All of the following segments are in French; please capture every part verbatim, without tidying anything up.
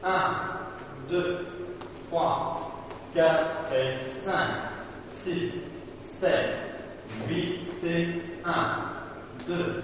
un, deux, trois, quatre et cinq, six, sept, huit et un, deux,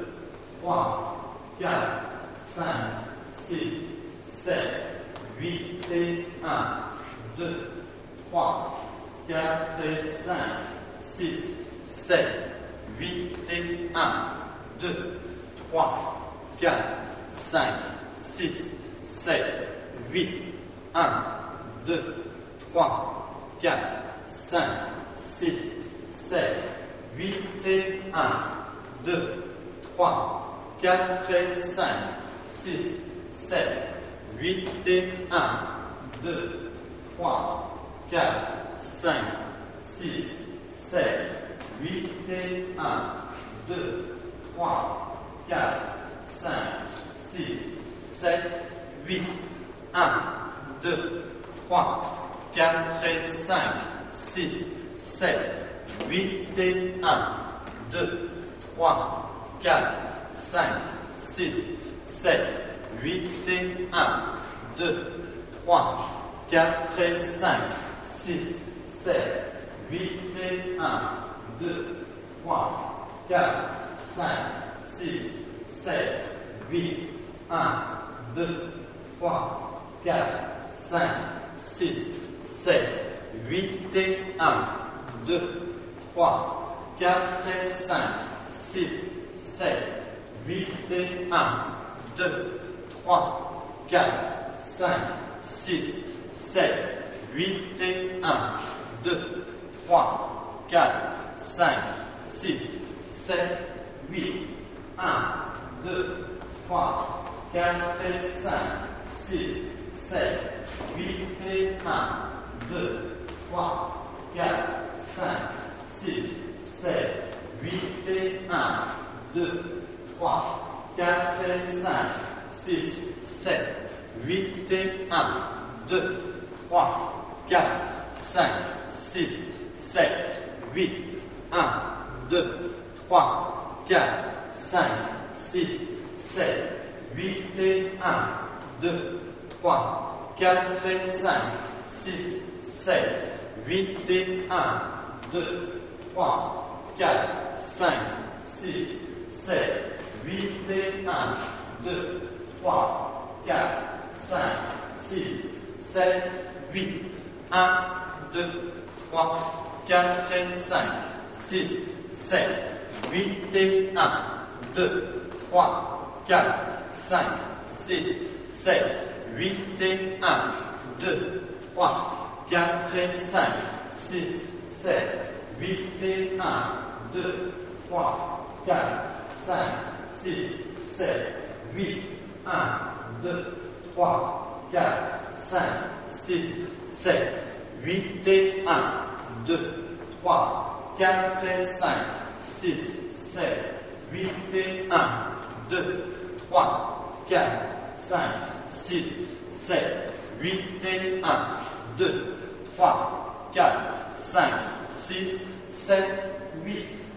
trois, quatre, cinq, six, sept, huit et un, deux, trois, quatre et cinq, six, sept, huit et un, deux, trois, quatre, cinq, six, sept, huit, un, deux, trois, quatre, cinq, six, sept, huit et un, deux, trois, quatre et cinq, six, sept, huit et un, deux, trois, quatre, cinq, six, sept, huit et un, deux, trois, quatre, cinq, six, sept, huit, un, deux, trois, quatre et cinq, six, sept, huit et un, deux, trois, quatre, cinq, six, sept, huit et un, deux, trois, quatre et cinq, six, sept, huit et un, deux, trois, quatre, cinq, six, sept, huit, un, deux, trois, quatre, cinq, six, sept, huit et un, deux, trois, quatre et cinq, six, sept, huit et un, deux, trois, quatre, cinq, six, sept, huit et un, deux, trois, quatre, cinq, six, sept, huit, un, deux, trois, quatre et cinq, six, sept, huit et un, deux, trois, quatre, cinq, six, sept, huit et un, deux, trois, quatre et cinq, six, sept, huit et un, deux, trois, quatre, cinq, six, sept, huit, un, deux, trois, quatre, cinq, six, sept, huit et un, deux, trois, quatre et cinq, six, sept, huit et un, deux, trois, quatre, cinq, six, sept, huit et un, deux, trois, quatre, cinq, six, sept, huit, un, deux, trois, quatre et cinq, six, sept, huit et un, deux, trois, quatre, cinq, six, sept, huit et un, deux, trois, quatre et cinq, six, sept, huit et un, deux, trois, quatre, cinq, six, sept, huit, un, deux, trois, quatre, cinq, six, sept, huit et un, deux, trois, quatre et cinq, six, sept, huit et un, deux, trois, quatre, cinq, six, sept, huit et un, deux, trois, quatre, cinq, six, sept, huit.